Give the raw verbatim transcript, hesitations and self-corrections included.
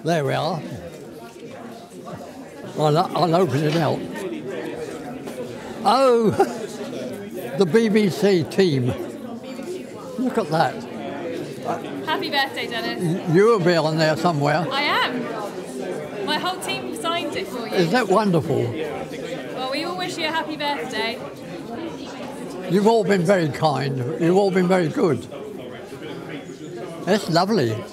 There we are. I'll, I'll open it out. Oh, the B B C team. Look at that. Happy birthday, Dennis. You will be on there somewhere. I am. My whole team signed it for you. Is that wonderful? Well, we all wish you a happy birthday. You've all been very kind. You've all been very good. That's lovely.